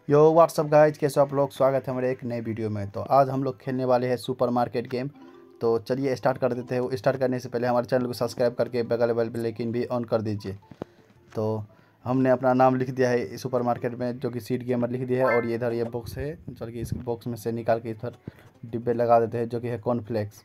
यो what's up guys, कैसे हो आप लोग। स्वागत है हमारे एक नए वीडियो में। तो आज हम लोग खेलने वाले हैं सुपर मार्केट गेम। तो चलिए स्टार्ट कर देते हैं। स्टार्ट करने से पहले हमारे चैनल को सब्सक्राइब करके बगल बेल आइकन भी ऑन कर दीजिए। तो हमने अपना नाम लिख दिया है सुपर मार्केट में, जो कि सीड गेमर लिख दिया है। और ये इधर ये बॉक्स है, चलिए इस बॉक्स में से निकाल के इधर डिब्बे लगा देते हैं, जो कि है कॉर्नफ्लेक्स।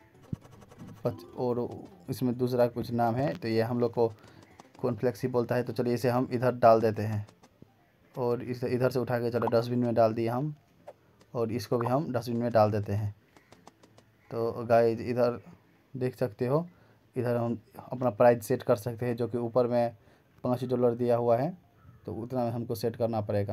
और इसमें दूसरा कुछ नाम है, तो ये हम लोग को कॉर्नफ्लेक्स ही बोलता है। तो चलिए इसे हम इधर डाल देते हैं और इसे इधर से उठा के चलो डस्टबिन में डाल दिए हम। और इसको भी हम डस्टबिन में डाल देते हैं। तो गाइस इधर देख सकते हो, इधर हम अपना प्राइस सेट कर सकते हैं, जो कि ऊपर में $5 दिया हुआ है। तो उतना में हमको सेट करना पड़ेगा।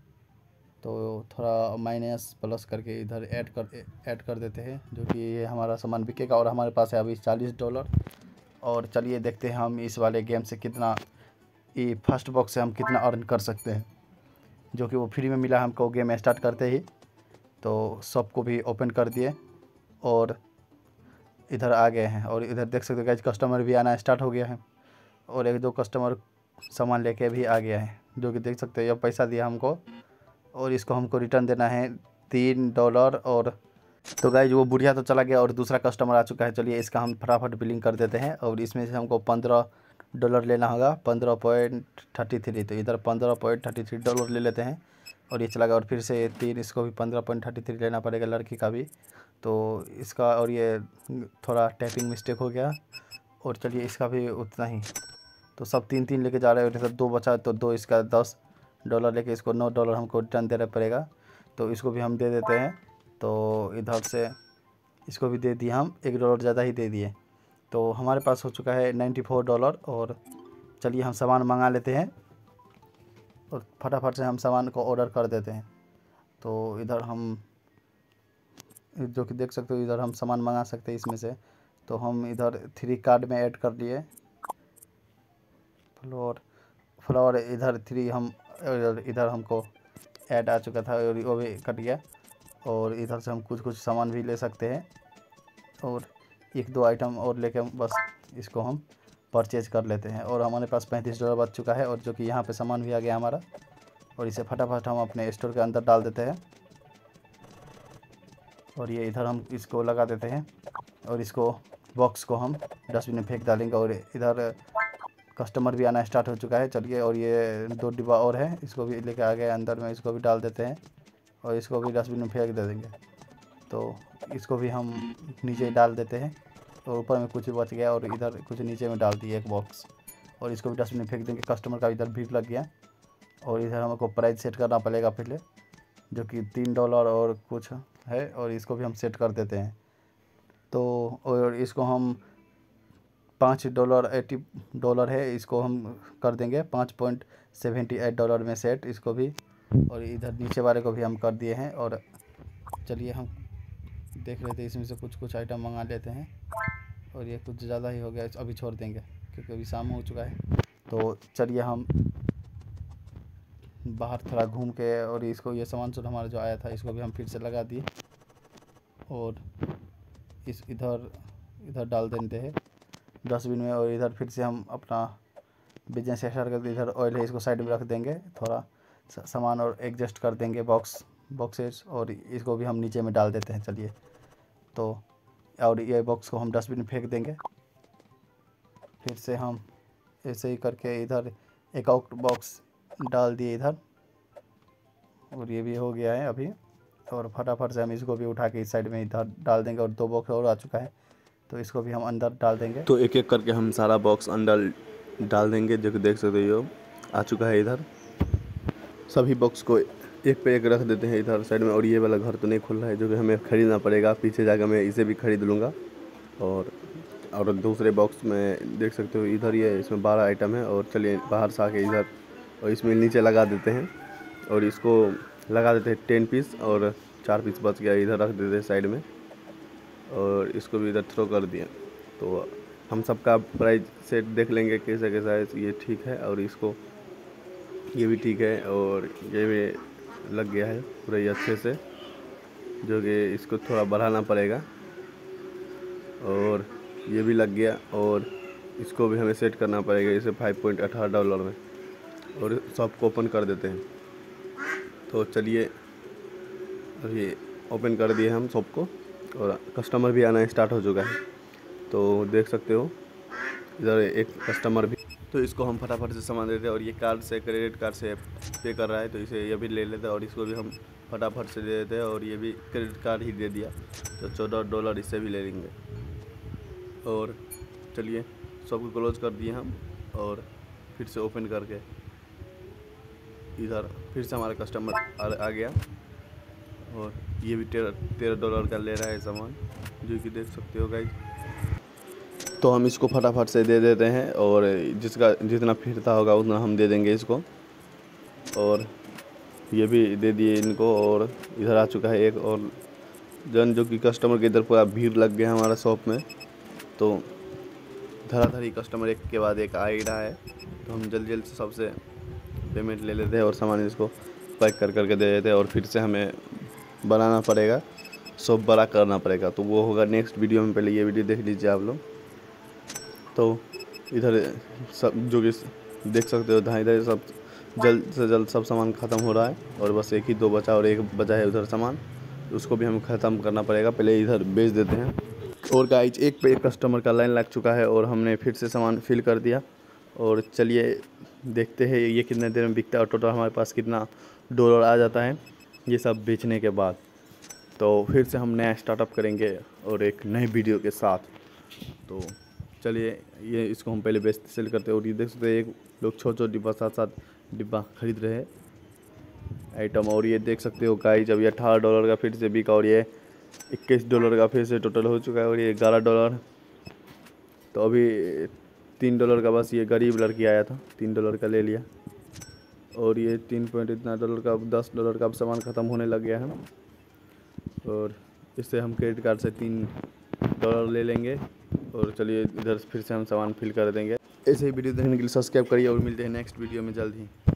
तो थोड़ा माइनस प्लस करके इधर ऐड कर देते हैं, जो कि ये हमारा सामान बिकेगा। और हमारे पास है अभी $40। और चलिए देखते हैं हम इस वाले गेम से कितना, ये फर्स्ट बॉक्स से हम कितना अर्न कर सकते हैं, जो कि वो फ्री में मिला हमको गेम स्टार्ट करते ही। तो सबको भी ओपन कर दिए और इधर आ गए हैं। और इधर देख सकते हो गाइस, कस्टमर भी आना स्टार्ट हो गया है। और एक दो कस्टमर सामान लेके भी आ गया है, जो कि देख सकते हो। ये पैसा दिया हमको और इसको हमको रिटर्न देना है $3। और तो गाइस वो बुढ़िया तो चला गया और दूसरा कस्टमर आ चुका है। चलिए इसका हम फटाफट बिलिंग कर देते हैं। और इसमें से हमको $15 लेना होगा, 15.33। तो इधर $15.33 ले लेते हैं। और ये चला गया। और फिर से 3, इसको भी 15.33 लेना पड़ेगा, लड़की का भी। तो इसका और ये थोड़ा टाइपिंग मिस्टेक हो गया। और चलिए इसका भी उतना ही। तो सब 3-3 लेके जा रहे हैं। और 2 बचा, तो 2 इसका $10 लेके इसको $9 हमको रिटर्न देना पड़ेगा। तो इसको भी हम दे देते हैं। तो इधर से इसको भी दे दिए हम, $1 ज़्यादा ही दे दिए। तो हमारे पास हो चुका है $94। और चलिए हम सामान मंगा लेते हैं और फटाफट से हम सामान को ऑर्डर कर देते हैं। तो इधर हम, जो कि देख सकते हो, इधर हम सामान मंगा सकते हैं इसमें से। तो हम इधर 3 कार्ड में ऐड कर लिए। फ्लोर इधर 3 हम इधर हमको ऐड आ चुका था और वो भी कट गया। और इधर से हम कुछ सामान भी ले सकते हैं। और 1-2 आइटम और लेके हम बस इसको हम परचेज कर लेते हैं। और हमारे पास $35 बच चुका है, और जो कि यहाँ पे सामान भी आ गया हमारा। और इसे फटाफट हम अपने स्टोर के अंदर डाल देते हैं। और ये इधर हम इसको लगा देते हैं। और इसको बॉक्स को हम डस्टबिन में फेंक डालेंगे। और इधर कस्टमर भी आना स्टार्ट हो चुका है। चलिए, और ये 2 डिब्बा और है, इसको भी लेके आ गए अंदर में। इसको भी डाल देते हैं और इसको भी डस्टबिन में फेंक दे देंगे। तो इसको भी हम नीचे डाल देते हैं। और ऊपर में कुछ बच गया और इधर कुछ नीचे में डाल दिए एक बॉक्स। और इसको भी डस्टबिन में फेंक देंगे। कस्टमर का इधर भीड़ लग गया। और इधर हमको प्राइस सेट करना पड़ेगा पहले, जो कि $3 और कुछ है। और इसको भी हम सेट कर देते हैं। तो और इसको हम $5.80 है, इसको हम कर देंगे $5.78 में सेट, इसको भी। और इधर नीचे वाले को भी हम कर दिए हैं। और चलिए हम देख लेते हैं, इसमें से कुछ आइटम मंगा लेते हैं। और ये कुछ ज़्यादा ही हो गया, अभी छोड़ देंगे क्योंकि अभी शाम हो चुका है। तो चलिए हम बाहर थोड़ा घूम के, और इसको ये सामान हमारा जो आया था, इसको भी हम फिर से लगा दिए। और इस इधर डाल देते हैं डस्टबिन में। और इधर फिर से हम अपना बिजनेस स्टार्ट करके, इधर ऑयल है, इसको साइड में रख देंगे। थोड़ा सामान और एडजस्ट कर देंगे बॉक्सेस। और इसको भी हम नीचे में डाल देते हैं। चलिए, तो और ये बॉक्स को हम डस्टबिन में फेंक देंगे। फिर से हम ऐसे ही करके इधर एक और बॉक्स डाल दिए इधर। और ये भी हो गया है अभी। और फटाफट से हम इसको भी उठा के इस साइड में इधर डाल देंगे। और 2 बॉक्स और आ चुका है, तो इसको भी हम अंदर डाल देंगे। तो एक एक करके हम सारा बॉक्स अंदर डाल देंगे, जो कि देख सकते हो आ चुका है। इधर सभी बॉक्स को एक पे एक रख देते हैं इधर साइड में। और ये वाला घर तो नहीं खुल रहा है, जो कि हमें ख़रीदना पड़ेगा। पीछे जाकर मैं इसे भी ख़रीद लूँगा। और दूसरे बॉक्स में देख सकते हो इधर ये, इसमें 12 आइटम है। और चलिए बाहर से आके इधर और इसमें नीचे लगा देते हैं। और इसको लगा देते हैं 10 पीस, और 4 पीस बच गया, इधर रख देते हैं साइड में। और इसको भी इधर थ्रो कर दिया। तो हम सबका प्राइस सेट देख लेंगे कैसा कैसा है। ये ठीक है, और इसको ये भी ठीक है, और ये भी लग गया है पूरा ये अच्छे से, जो कि इसको थोड़ा बढ़ाना पड़ेगा। और ये भी लग गया, और इसको भी हमें सेट करना पड़ेगा इसे $5.18 में। और सबको ओपन कर देते हैं। तो चलिए अभी ओपन कर दिए हम शॉप को और कस्टमर भी आना स्टार्ट हो चुका है। तो देख सकते हो इधर एक कस्टमर भी, तो इसको हम फटाफट से सामान देते हैं और ये कार्ड से, क्रेडिट कार्ड से पे कर रहा है, तो इसे ये भी ले लेते हैं और इसको भी हम फटाफट से दे देते हैं और ये भी क्रेडिट कार्ड ही दे दिया, तो $14 इससे भी ले लेंगे। और चलिए सबको क्लोज कर दिए हम और फिर से ओपन करके इधर फिर से हमारा कस्टमर आ गया और ये भी $13 का ले रहा है सामान, जो कि देख सकते हो गाइस। तो हम इसको फटाफट से दे देते हैं और जिसका जितना फिरता होगा उतना हम दे देंगे इसको, और ये भी दे दिए इनको। और इधर आ चुका है एक और जन, जो कि कस्टमर के इधर पूरा भीड़ लग गया हमारा शॉप में, तो धड़ाधड़ी कस्टमर एक के बाद एक आ ही रहा है, तो हम जल्दी से सबसे पेमेंट ले लेते हैं और सामान इसको पैक करके दे देते हैं और फिर से हमें बनाना पड़ेगा, शॉप बड़ा करना पड़ेगा, तो वो होगा नेक्स्ट वीडियो में। पहले ये वीडियो देख लीजिए आप लोग। तो इधर सब जो कि देख सकते हो इधर सब जल्द से जल्द सब सामान ख़त्म हो रहा है और बस एक ही दो बचा और एक बचा है उधर सामान, उसको भी हमें ख़त्म करना पड़ेगा। पहले इधर बेच देते हैं। और गाइज एक पे एक कस्टमर का लाइन लग चुका है और हमने फिर से सामान फिल कर दिया और चलिए देखते हैं ये कितने देर में बिकता है और टोटल हमारे पास कितना $1 आ जाता है ये सब बेचने के बाद। तो फिर से हम नया स्टार्टअप करेंगे और एक नए वीडियो के साथ। तो चलिए ये इसको हम पहले बेचते सेल करते हैं। और ये देख सकते हैं एक लोग छोटे डिब्बा 7 डिब्बा खरीद रहे हैं आइटम। और ये देख सकते हो गाइस जब ये $18 का फिर से बिका और ये $21 का फिर से टोटल हो चुका है और ये $11। तो अभी $3 का बस ये गरीब लड़की आया था, $3 का ले लिया और ये 3 पॉइंट इतना डॉलर का $10 का अब सामान ख़त्म होने लग गया है। और इससे हम क्रेडिट कार्ड से $3 ले लेंगे और चलिए इधर फिर से हम सामान फिल कर देंगे। ऐसे ही वीडियो देखने के लिए सब्सक्राइब करिए और मिलते हैं नेक्स्ट वीडियो में जल्द ही।